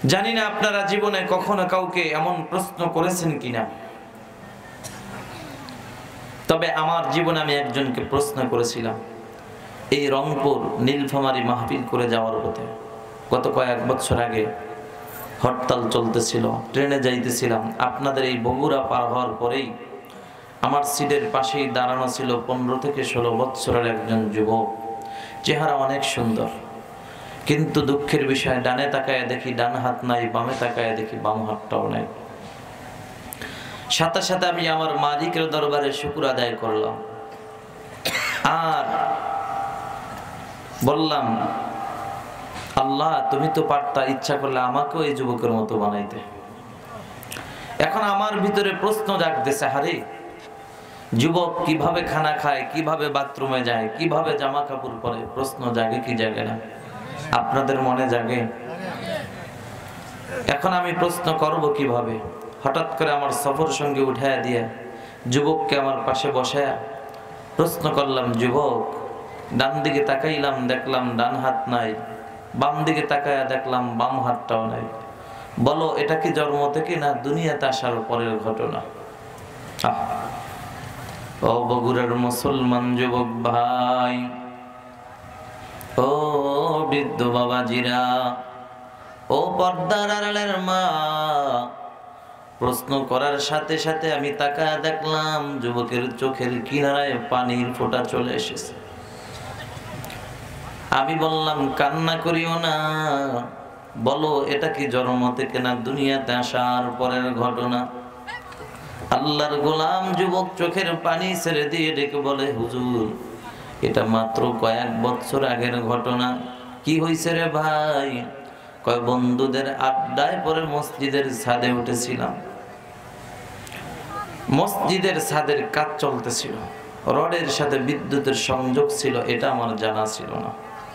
জানি না আপনারা জীবনে কখনো কাউকে এমন প্রশ্ন করেছেন কিনা, তবে আমার জীবনে আমি একজনকে প্রশ্ন করেছিলাম। এই রংপুর নীলফামারী মাহফিল করে যাওয়ার পথে গত কয়েক বছর আগে হরতাল চলতেছিল, ট্রেনে যাইতেছিলাম। আপনাদের এই বগুড়া পার হওয়ার পরেই আমার সিটের পাশেই দাঁড়ানো ছিল 15 থেকে 16 বছরের একজন যুবক। চেহারা অনেক সুন্দর, কিন্তু দুঃখের বিষয় ডানে তাকায় দেখি ডান হাত নাই, বামে তাকায় দেখি বাম হাতটাও নাই। সাথে সাথে আমি আমার মালিকের দরবারে শুকর আদায় করলাম আর বললাম, আল্লাহ তুমি তো পারতা, ইচ্ছা করলে আমাকেও এই যুবকের মতো বানাইতে। এখন আমার ভিতরে প্রশ্ন জাগতেছে, হারে যুবক কিভাবে খানা খায়, কিভাবে বাথরুমে যায়, কিভাবে জামা কাপড় পরে? প্রশ্ন জাগে কি জাগে না? আপনাদের মনে জাগে? এখন আমি প্রশ্ন করব কিভাবে? হঠাৎ করে আমার সফর সঙ্গে উঠায় দিয়ে যুবককে আমার পাশে বসায় প্রশ্ন করলাম, যুবক ডান দিকে তাকাইলাম, দেখলাম ডান হাত নাই, বাম দিকে তাকায়া দেখলাম বাম হাতটাও নাই। বলো এটা কি জন্ম থেকে না দুনিয়াতে আসার পরের ঘটনা? ও বগুড়ার মুসলমান যুবক ভাই, ও বৃদ্ধ বাবাজিরা, ও পর্দার আড়ালের মা, প্রশ্ন করার সাথে সাথে আমি তাকায় দেখলাম যুবকের চোখের কিনারায় পানির ফোঁটা চলে এসেছে। আমি বললাম, কান্না করিও না, বলো এটা কি জন্ম থেকে না দুনিয়াতে আসার পরের ঘটনা? আল্লাহর গোলাম যুবক চোখের পানি ছেড়ে দিয়ে ডেকে বলে, হুজুর এটা মাত্র কয়েক বছর আগের ঘটনা। কি হয়েছে রে ভাই? কয় বন্ধুদের আড্ডায় পরে মসজিদের ছাদে উঠেছিলাম। মসজিদের ছাদের কাজ চলতেছিল, রডের সাথে বিদ্যুতের সংযোগ ছিল, এটা আমার জানা ছিল না।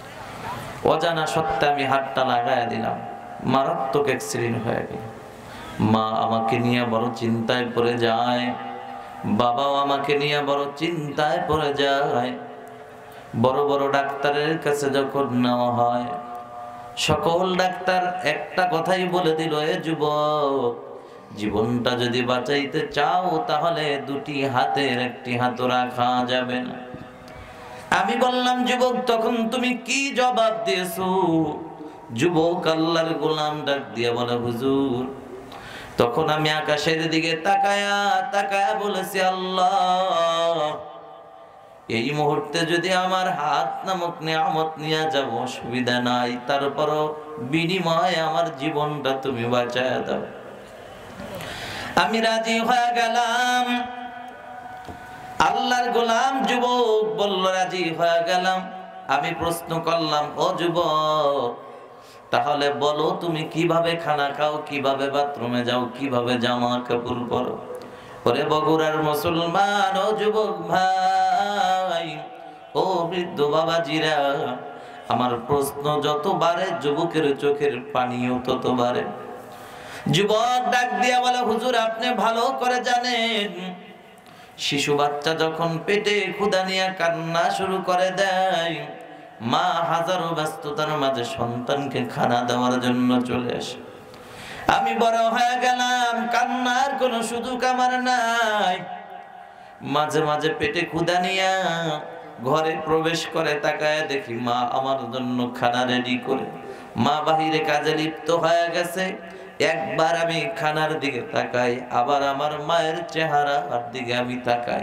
অজানা সত্ত্বে আমি হাতটা লাগায় দিলাম, মারাত্মক অ্যাক্সিডেন্ট হয়ে গেল। মা আমাকে নিয়ে বড় চিন্তায় পড়ে যায়, বাবাও আমাকে নিয়ে বড় চিন্তায় পড়ে যায়। বড় বড় ডাক্তারের কাছে যখন নেওয়া হয়, সকল ডাক্তার একটা কথাই বলে দিল, এ যুবক জীবনটা যদি বাঁচাইতে চাও তাহলে দুটি হাতের একটি হাত রাখা যাবে না। আমি বললাম, যুবক তখন তুমি কি জবাব দিয়েছো? যুবক আল্লাহর গোলাম ডাক দিয়ে বলে, হুজুর তখন আমি আকাশের দিকে তাকায়া তাকায়া বলেছি, আল্লাহ এই মুহূর্তে যদি আমার হাত নামক নিয়ামত নিয়ে যাব অসুবিধা নাই, তারপরও বিনিময়ে আমার জীবনটা তুমি বাঁচায়া দাও। আমি রাজি হয়ে গেলাম। আল্লাহর গোলাম যুবক বলল, রাজি হয়ে গেলাম। আমি প্রশ্ন করলাম, ও যুবক তাহলে বলো তুমি কিভাবে খানা খাও, কিভাবে বাথরুমে যাও, কিভাবে জামা কাপড় পরো? ওরে বগুড়ার মুসলমান, ও যুবক ভাই, ও বৃদ্ধ বাবাজিরা, আমার প্রশ্ন যত বাড়ে যুবকের চোখের পানিও তত বাড়ে। যুবক ডাক দিয়া বলে, হুজুর আপনি ভালো করে জানেন, শিশু বাচ্চা যখন পেটে ক্ষুধা নিয়ে কান্না শুরু করে দেয়, মা হাজারো ব্যস্ততার মাঝে সন্তানকে খানা দেওয়ার জন্য চলে আসে। আমি বড় হয়ে গেলাম, কান্নার কোনো সুযোগ আমার নাই। মাঝে মাঝে পেটে ক্ষুধা নিয়ে ঘরে প্রবেশ করে, তাকায় দেখি মা আমার জন্য খানা রেডি করে, মা বাহিরে কাজে লিপ্ত হয়ে গেছে। একবার আমি খানার দিকে তাকাই, আবার আমার মায়ের চেহারার দিকে আমি তাকাই।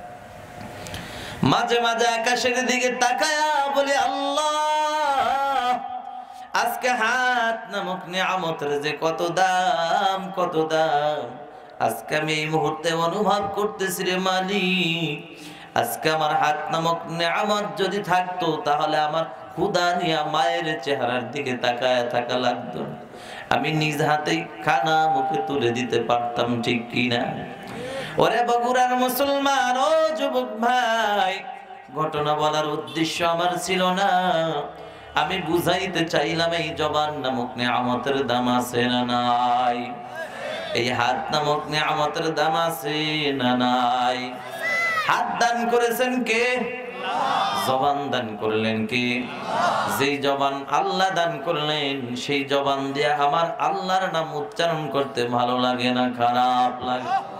মাঝে মাঝে আকাশের দিকে তাকায়া বলি, আল্লাহ আজকে হাত নামক নিয়ামতের যে কত দাম, কত দাম। আজকে আমি এই মুহূর্তে অনুভব করতেছি রে মালিক, আজকে আমার হাত নামক নিয়ামত যদি থাকতো তাহলে আমার ক্ষুধা নিয়ে মায়ের চেহারার দিকে তাকায় থাকা লাগতো, আমি নিজ হাতেই খানা মুখে তুলে দিতে পারতাম, ঠিক কিনা? ওরে বগুড়ার মুসলমান, ও যুবক ভাই, ঘটনা বলার উদ্দেশ্য আমার ছিল না, আমি বুঝাইতে চাইলাম এই জবান নামক নিয়ামতের দাম আছে না নাই, এই হাত নামক নিয়ামতের দাম আছে না নাই। হাত দান করেছেন কে? জবান দান করলেন কি? যেই জবান আল্লাহ দান করলেন সেই জবান দিয়ে আমার আল্লাহর নাম উচ্চারণ করতে ভালো লাগে না খারাপ লাগে?